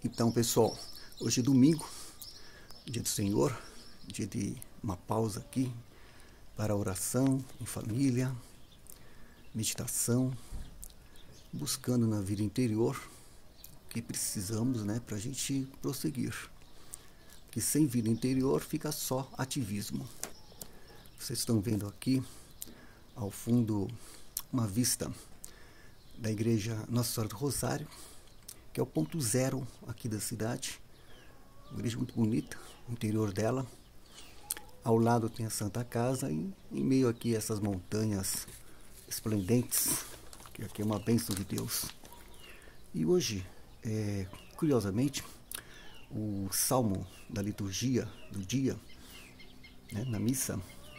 Então, pessoal, hoje é domingo, dia do Senhor, dia de uma pausa aqui para oração em família, meditação, buscando na vida interior o que precisamos, né, para a gente prosseguir. Porque sem vida interior fica só ativismo. Vocês estão vendo aqui ao fundo uma vista da igreja Nossa Senhora do Rosário, que é o ponto zero aqui da cidade. Uma igreja muito bonita, o interior dela. Ao lado tem a Santa Casa e em meio aqui essas montanhas esplendentes, que aqui é uma bênção de Deus. E hoje, curiosamente, o salmo da liturgia do dia, né, na missa,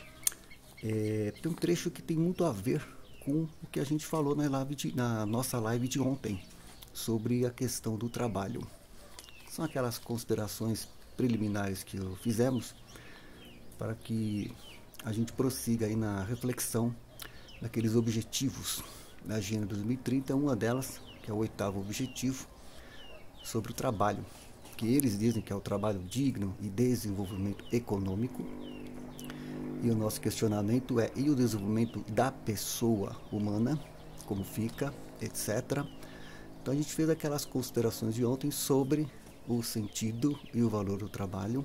tem um trecho que tem muito a ver com o que a gente falou na nossa live de ontem, sobre a questão do trabalho. São aquelas considerações preliminares que fizemos para que a gente prossiga aí na reflexão daqueles objetivos da Agenda 2030, uma delas, que é o 8º objetivo, sobre o trabalho, que eles dizem que é o trabalho digno e desenvolvimento econômico. E o nosso questionamento é: e o desenvolvimento da pessoa humana, como fica, etc. Então a gente fez aquelas considerações de ontem sobre o sentido e o valor do trabalho,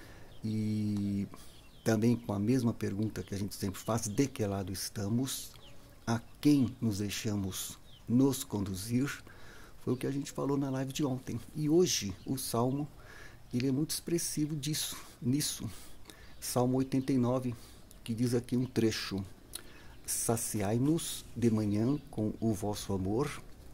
e também com a mesma pergunta que a gente sempre faz: de que lado estamos? A quem nos deixamos nos conduzir? Foi o que a gente falou na live de ontem. E hoje o Salmo, ele é muito expressivo nisso. Salmo 89, que diz aqui um trecho: saciai-nos de manhã com o vosso amor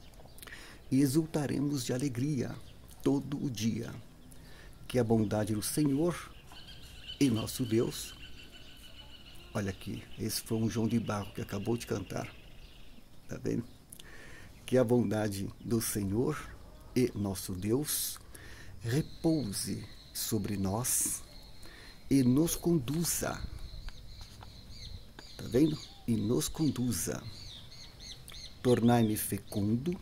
e exultaremos de alegria todo o dia. Que a bondade do Senhor e nosso Deus... Olha aqui, esse foi um João de Barro que acabou de cantar. Tá vendo? Que a bondade do Senhor e nosso Deus repouse sobre nós e nos conduza. Tá vendo? E nos conduza. Tornai-me fecundo,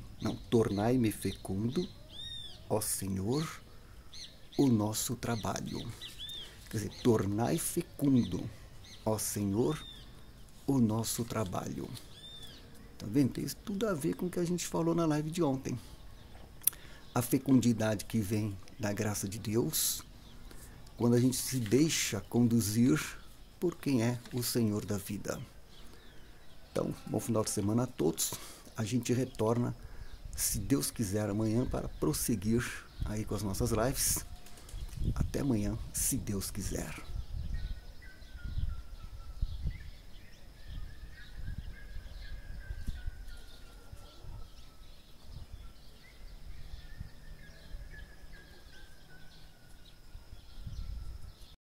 ó Senhor, o nosso trabalho. Quer dizer, tornai fecundo, ó Senhor, o nosso trabalho. Tá vendo? Tem isso tudo a ver com o que a gente falou na live de ontem. A fecundidade que vem da graça de Deus, quando a gente se deixa conduzir por quem é o Senhor da vida. Então, bom final de semana a todos. A gente retorna, se Deus quiser, amanhã para prosseguir aí com as nossas lives. Até amanhã, se Deus quiser.